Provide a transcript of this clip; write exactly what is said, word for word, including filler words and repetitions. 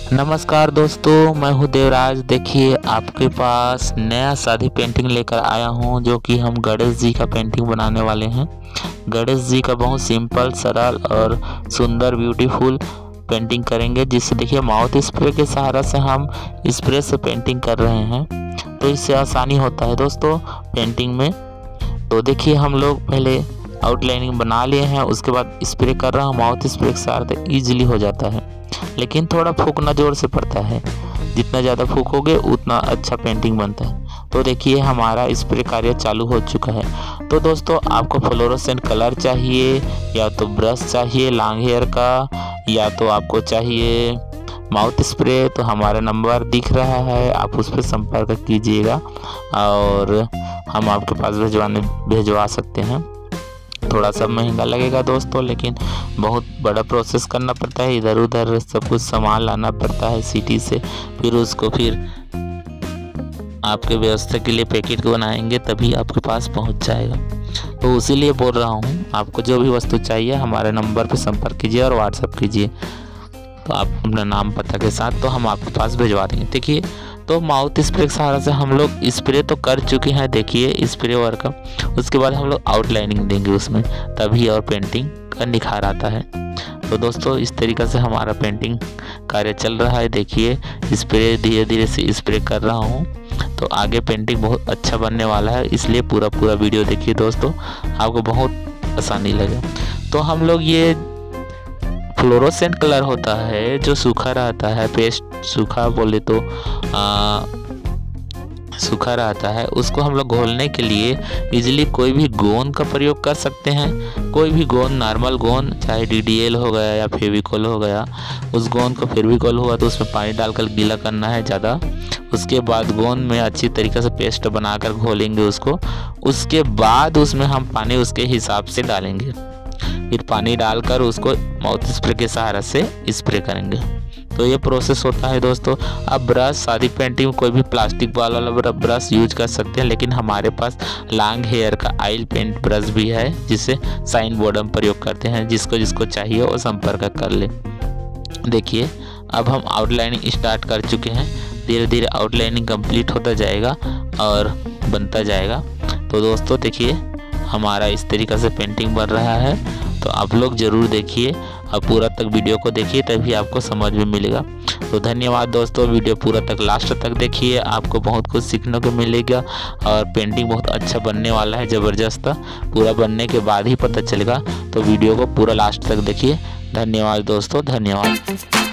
नमस्कार दोस्तों, मैं हूं देवराज। देखिए आपके पास नया शादी पेंटिंग लेकर आया हूं, जो कि हम गणेश जी का पेंटिंग बनाने वाले हैं। गणेश जी का बहुत सिंपल, सरल और सुंदर ब्यूटीफुल पेंटिंग करेंगे, जिससे देखिए माउथ स्प्रे के सहारा से हम स्प्रे से पेंटिंग कर रहे हैं, तो इससे आसानी होता है दोस्तों पेंटिंग में। तो देखिए हम लोग पहले आउटलाइनिंग बना लिए हैं, उसके बाद स्प्रे कर रहा हूँ। माउथ स्प्रे के सहारे से ईजिली हो जाता है, लेकिन थोड़ा फूकना जोर से पड़ता है। जितना ज़्यादा फूकोगे उतना अच्छा पेंटिंग बनता है। तो देखिए हमारा स्प्रे कार्य चालू हो चुका है। तो दोस्तों आपको फ्लोरोसेंट कलर चाहिए, या तो ब्रश चाहिए लॉन्ग हेयर का, या तो आपको चाहिए माउथ स्प्रे, तो हमारा नंबर दिख रहा है, आप उस पर संपर्क कीजिएगा और हम आपके पास भिजवाने भिजवा सकते हैं। थोड़ा सा महंगा लगेगा दोस्तों, लेकिन बहुत बड़ा प्रोसेस करना पड़ता है। इधर उधर सब कुछ सामान लाना पड़ता है सिटी से, फिर उसको फिर आपके व्यवस्था के लिए पैकेट बनाएंगे, तभी आपके पास पहुंच जाएगा। तो इसीलिए बोल रहा हूं, आपको जो भी वस्तु चाहिए हमारे नंबर पर संपर्क कीजिए और व्हाट्सएप कीजिए, तो आप अपना नाम पता के साथ तो हम आपके पास भिजवा देंगे। देखिए तो माउथ स्प्रे के सहारा से हम लोग स्प्रे तो कर चुके हैं, देखिए स्प्रे वर्क। उसके बाद हम लोग आउटलाइनिंग देंगे उसमें, तभी और पेंटिंग का निखार आता है। तो दोस्तों इस तरीक़े से हमारा पेंटिंग कार्य चल रहा है। देखिए स्प्रे धीरे धीरे से स्प्रे कर रहा हूँ, तो आगे पेंटिंग बहुत अच्छा बनने वाला है, इसलिए पूरा पूरा वीडियो देखिए दोस्तों, आपको बहुत आसानी लगे। तो हम लोग ये फ्लोरोसेंट कलर होता है जो सूखा रहता है, पेस्ट सूखा बोले तो आ, सूखा रहता है, उसको हम लोग घोलने के लिए इजीली कोई भी गोंद का प्रयोग कर सकते हैं। कोई भी गोंद, नॉर्मल गोंद, चाहे डी डी एल हो गया या फेविकोल हो गया, उस गोंद को फेविकोल हुआ तो उसमें पानी डालकर गीला करना है ज़्यादा। उसके बाद गोंद में अच्छी तरीके से पेस्ट बनाकर घोलेंगे उसको। उसके बाद उसमें हम पानी उसके हिसाब से डालेंगे, फिर पानी डालकर उसको माउथ स्प्रे के सहारा से स्प्रे करेंगे। तो ये प्रोसेस होता है दोस्तों। अब ब्रश, शादी पेंटिंग में कोई भी प्लास्टिक वाला ब्रश यूज कर सकते हैं, लेकिन हमारे पास लॉन्ग हेयर का ऑयल पेंट ब्रश भी है, जिसे साइन बोर्ड में प्रयोग करते हैं। जिसको जिसको चाहिए वो संपर्क कर ले। देखिए अब हम आउटलाइनिंग स्टार्ट कर चुके हैं, धीरे धीरे आउटलाइनिंग कंप्लीट होता जाएगा और बनता जाएगा। तो दोस्तों देखिए हमारा इस तरीक़े से पेंटिंग बन रहा है, तो आप लोग ज़रूर देखिए और पूरा तक वीडियो को देखिए, तभी आपको समझ में मिलेगा। तो धन्यवाद दोस्तों, वीडियो पूरा तक लास्ट तक देखिए, आपको बहुत कुछ सीखने को मिलेगा और पेंटिंग बहुत अच्छा बनने वाला है, ज़बरदस्त। पूरा बनने के बाद ही पता चलेगा, तो वीडियो को पूरा लास्ट तक देखिए। धन्यवाद दोस्तों, धन्यवाद।